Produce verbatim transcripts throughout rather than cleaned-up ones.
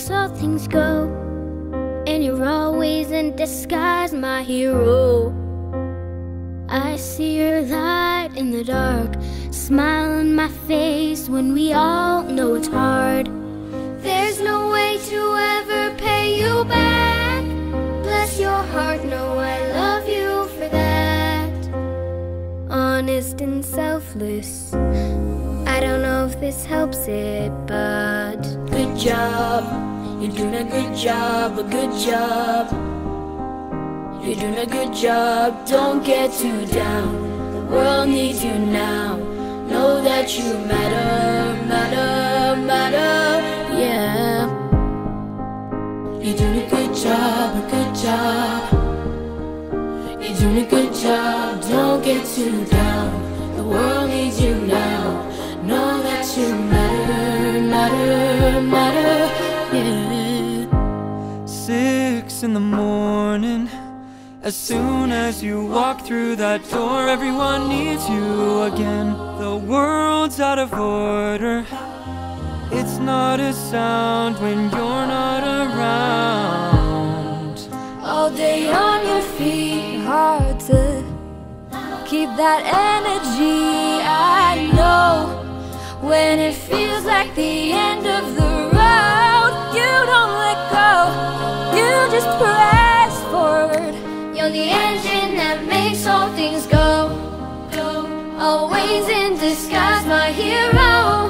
makes all things go. And you're always in disguise, my hero. I see your light in the dark, smile on my face when we all know it's hard. There's no way to ever pay you back. Bless your heart, know I love you for that. Honest and selfless, I don't know if this helps it, but good job, you're doing a good job, a good job. You're doing a good job, don't get too down. The world needs you now. Know that you matter, matter, matter, yeah. You're doing a good job, a good job. You're doing a good job, don't get too down. The world needs you now. Know that you matter, matter, matter, yeah. Six in the morning, as soon as you walk through that door, everyone needs you again. The world's out of order, it's not a sound when you're not around. All day on your feet, hard to keep that energy. I know when it feels like the end of the road, you don't let go, you just press forward. You're the engine that makes all things go. Always in disguise, my hero.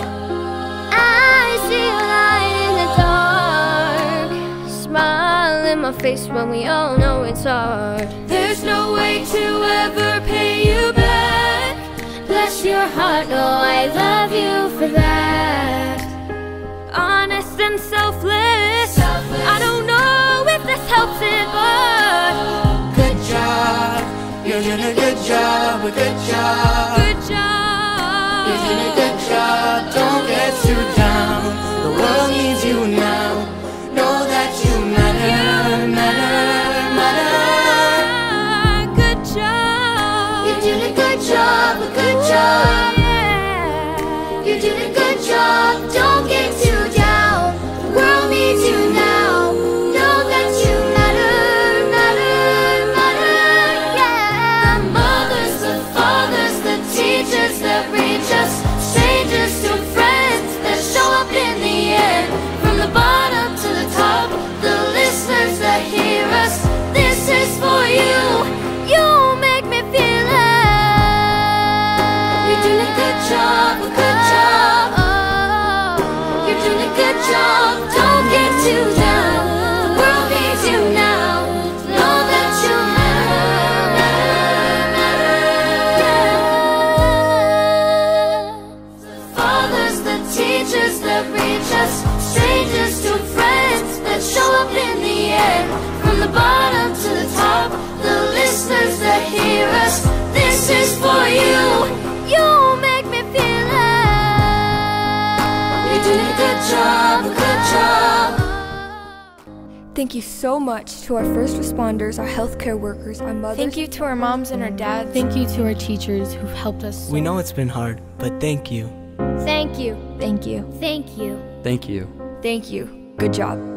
I see a light in the dark, smile in my face when we all know it's hard. There's no way to ever pay you back. Bless your heart, know I love you for that. Honest and selfless, selfless. I don't know if this helps it, but good job, you're doing a good job, a good job. Good job, you're doing a good job, don't get too down. The world needs you now. Know that you matter, matter, matter. Good job, you're doing a good job, a good job. You're doing a good job, don't get too down. The world needs you now. Know that you matter, matter, matter, yeah. The mothers, the fathers, the teachers that reach us, strangers to friends that show up in the air. From the bottom to the top, the listeners that hear us, this is for you. You make me feel it. You're doing a good job, a good job. You're doing a good job, don't get too down. The world needs you now. Know that you matter, matter, matter, yeah. The fathers, the teachers that reach us, strangers to friends that show up in the air. From the bottom to the top, the listeners that hear us, this is for you. You make me feel it. You're doing a good job, a good job. Thank you so much to our first responders, our healthcare workers, our mothers. thank you to our moms and our dads. Thank you to our teachers who've helped us. We know it's been hard, but thank you. Thank you. Thank you. Thank you. Thank you. Thank you. Good job.